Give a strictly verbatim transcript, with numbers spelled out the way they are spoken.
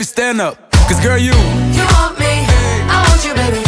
stand up. Cause girl, you You want me, I want you, baby.